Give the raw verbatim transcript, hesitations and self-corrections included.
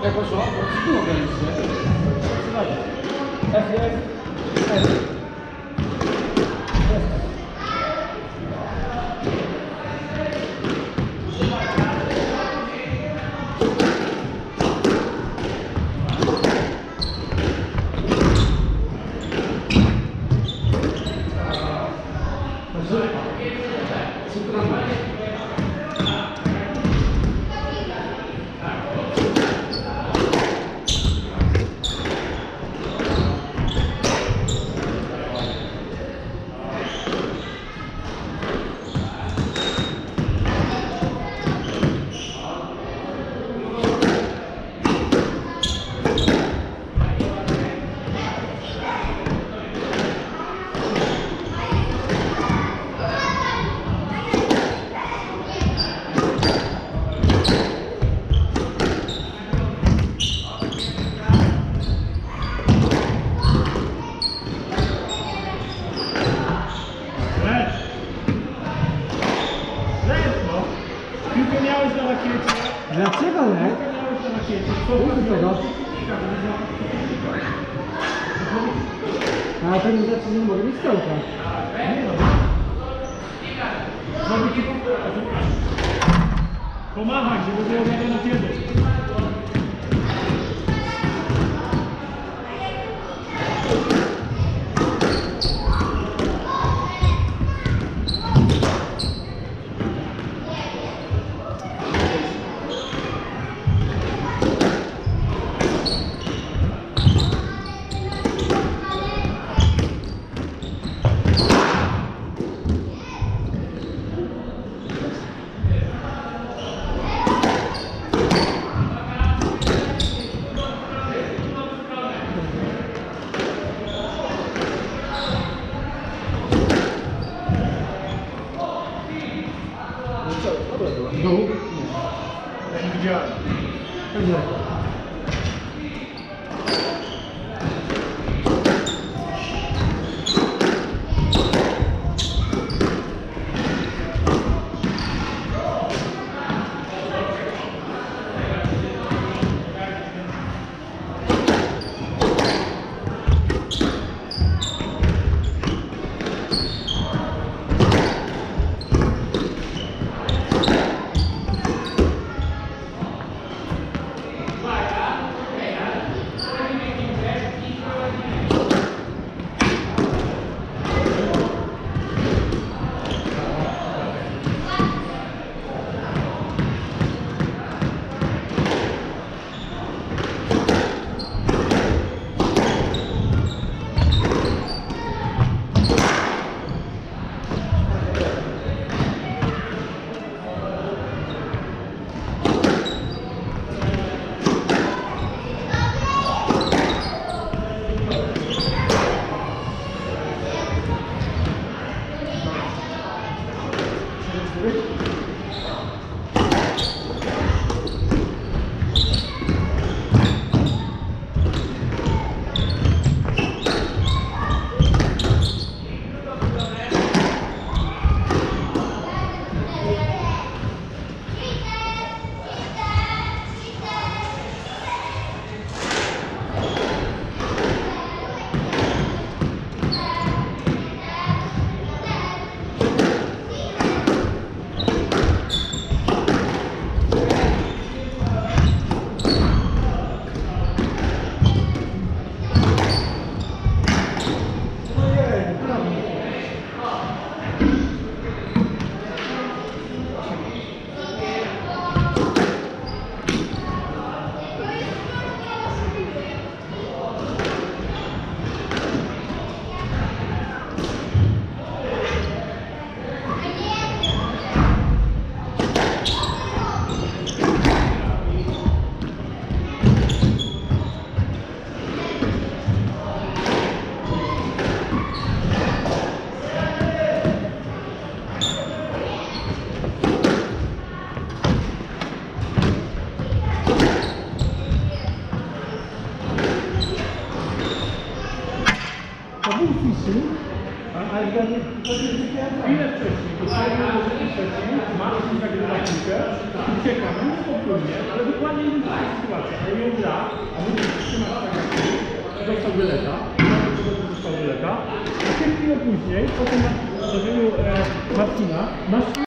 Jak poszło? Tu ograniczycie. F, F, F. Dlaczego nie? Co z tego? A to nie znaczy, że nie mogę mieć stołka. Pomachaj, żeby było wiadomo kiedy. Dół? Nie. Ja nie widziałem. Nie. Ale ile wcześniej? Bo cały wcześniej, masz i tak dalej. piłkę, uciekamy spokojnie, ale dokładnie identycznie sytuacja. A ją gra, a my trzymać tak jak dostał wyleta, dostał wyleta, a chwilę później, po tym zdarzeniu e, Marcina, masz